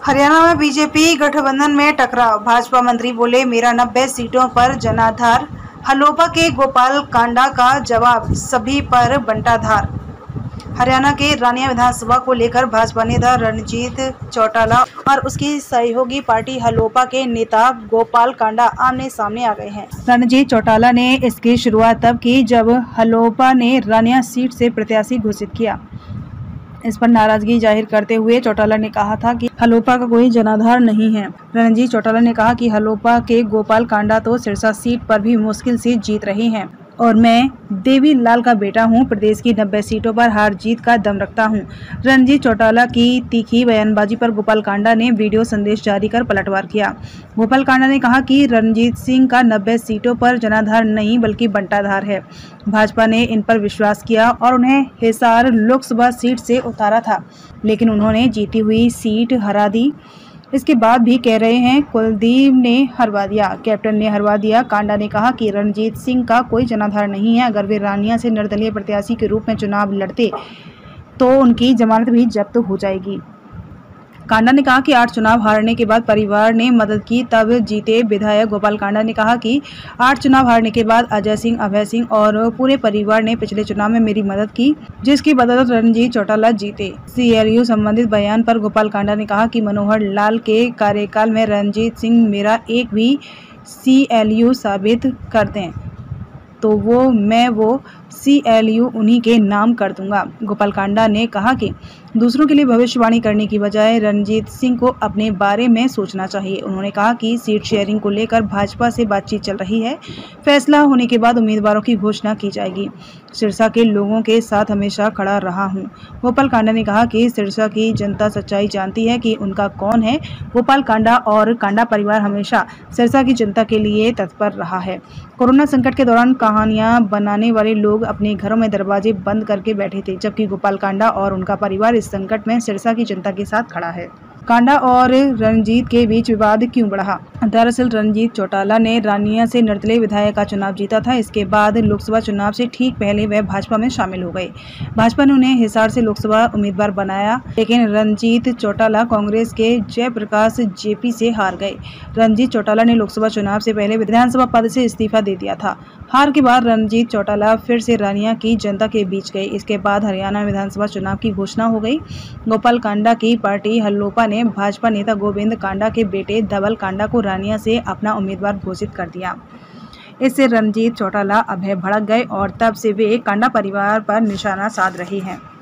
हरियाणा में बीजेपी गठबंधन में टकराव। भाजपा मंत्री बोले मेरा 90 सीटों पर जनाधार। हलोपा के गोपाल कांडा का जवाब, सभी पर बंटाधार। हरियाणा के रानिया विधानसभा को लेकर भाजपा नेता रणजीत चौटाला और उसकी सहयोगी पार्टी हलोपा के नेता गोपाल कांडा आमने सामने आ गए हैं। रणजीत चौटाला ने इसकी शुरुआत तब की जब हलोपा ने रानिया सीट से प्रत्याशी घोषित किया। इस पर नाराजगी जाहिर करते हुए चौटाला ने कहा था कि हलोपा का कोई जनाधार नहीं है। रणजीत चौटाला ने कहा कि हलोपा के गोपाल कांडा तो सिरसा सीट पर भी मुश्किल से जीत रहे हैं और मैं देवी लाल का बेटा हूं। प्रदेश की 90 सीटों पर हार जीत का दम रखता हूं। रणजीत चौटाला की तीखी बयानबाजी पर गोपाल कांडा ने वीडियो संदेश जारी कर पलटवार किया। गोपाल कांडा ने कहा कि रणजीत सिंह का 90 सीटों पर जनाधार नहीं बल्कि बंटाधार है। भाजपा ने इन पर विश्वास किया और उन्हें हिसार लोकसभा सीट से उतारा था, लेकिन उन्होंने जीती हुई सीट हरा दी। इसके बाद भी कह रहे हैं कुलदीप ने हरवा दिया, कैप्टन ने हरवा दिया। कांडा ने कहा कि रणजीत सिंह का कोई जनाधार नहीं है। अगर वे रानिया से निर्दलीय प्रत्याशी के रूप में चुनाव लड़ते तो उनकी जमानत भी जब्त हो जाएगी। कांडा ने कहा कि 8 चुनाव हारने के बाद परिवार ने मदद की तब जीते। विधायक गोपाल कांडा ने कहा कि 8 चुनाव हारने के बाद अजय सिंह, अभय सिंह और पूरे परिवार ने पिछले चुनाव में मेरी मदद की, जिसकी बदौलत रणजीत चौटाला जीते। CLU संबंधित बयान पर गोपाल कांडा ने कहा कि मनोहर लाल के कार्यकाल में रणजीत सिंह मेरा एक भी CLU साबित कर दें तो वो CLU उन्हीं के नाम कर दूंगा। गोपाल कांडा ने कहा कि दूसरों के लिए भविष्यवाणी करने की बजाय रणजीत सिंह को अपने बारे में सोचना चाहिए। उन्होंने कहा कि सीट शेयरिंग को लेकर भाजपा से बातचीत चल रही है। फैसला होने के बाद उम्मीदवारों की घोषणा की जाएगी। सिरसा के लोगों के साथ हमेशा खड़ा रहा हूं। गोपाल कांडा ने कहा कि सिरसा की जनता सच्चाई जानती है कि उनका कौन है। गोपाल कांडा और कांडा परिवार हमेशा सिरसा की जनता के लिए तत्पर रहा है। कोरोना संकट के दौरान कहानियां बनाने वाले लोग अपने घरों में दरवाजे बंद करके बैठे थे, जबकि गोपाल कांडा और उनका परिवार इस संकट में सिरसा की जनता के साथ खड़ा है। कांडा और रणजीत के बीच विवाद क्यों बढ़ा? दरअसल रणजीत चौटाला ने रानिया से निर्दलीय विधायक का चुनाव जीता था। इसके बाद लोकसभा चुनाव से ठीक पहले वह भाजपा में शामिल हो गए। भाजपा ने उन्हें हिसार से लोकसभा उम्मीदवार बनाया, लेकिन रणजीत चौटाला कांग्रेस के जयप्रकाश JP से हार गए। रणजीत चौटाला ने लोकसभा चुनाव से पहले विधानसभा पद से इस्तीफा दे दिया था। हार के बाद रणजीत चौटाला फिर से रानिया की जनता के बीच गए। इसके बाद हरियाणा विधानसभा चुनाव की घोषणा हो गई। गोपाल कांडा की पार्टी हलोपा ने भाजपा नेता गोविंद कांडा के बेटे धवल कांडा को रानिया से अपना उम्मीदवार घोषित कर दिया। इससे रणजीत चौटाला अभय भड़क गए और तब से वे कांडा परिवार पर निशाना साध रहे हैं।